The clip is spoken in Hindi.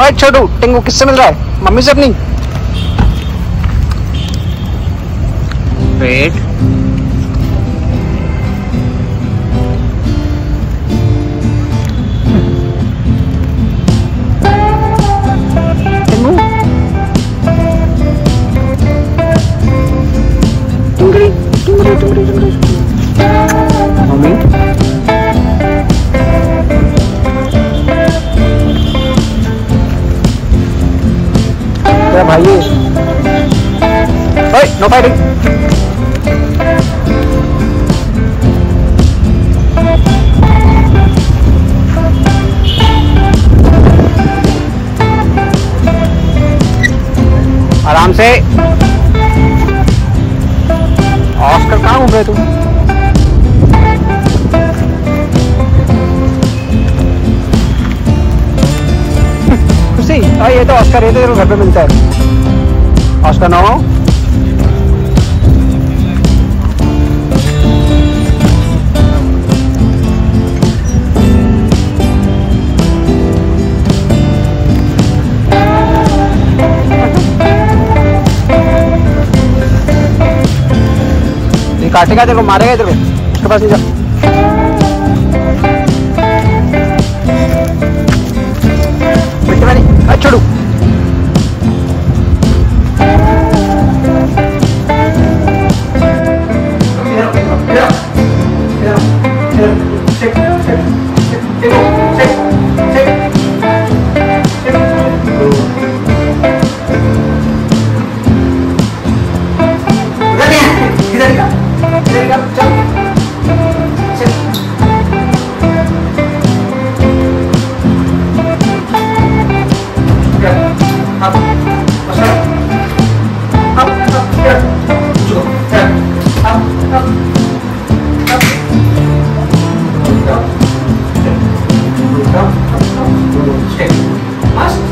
ओए छोटू, टिंगू किससे मिल रहा है? मम्मी से अपनी? वेट, टिंगू, टिंगड़ी, टिंगड़ी, टिंगड़ी, टिंगड़ी। मम्मी, क्या भाई ये? ओए, नो फाइटिंग। आराम से। ऑस्कर कहाँ घूम रहे तुम? खुशी, ये तो ऑस्कर, ये तो घर पे मिलता है। Oscar no. ये काटेगा तेरे को, मारेगा तेरे को, उसके पास नहीं जा। छोड़ू। Mas